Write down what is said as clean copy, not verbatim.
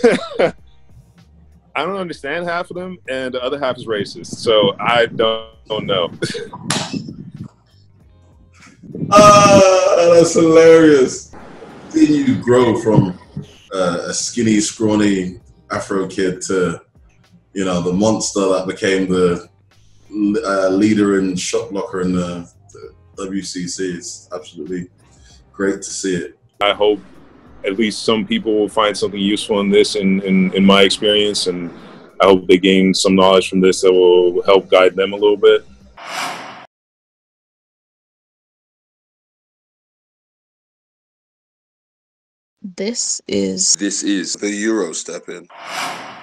I don't understand half of them, and the other half is racist. So I don't know. That's hilarious. Seeing you grow from a skinny, scrawny Afro kid to, the monster that became the leader and shot blocker in the WCC. It's absolutely great to see it. I hope at least some people will find something useful in this in my experience, and I hope they gain some knowledge from this that will help guide them a little bit. This is the EuroStepping.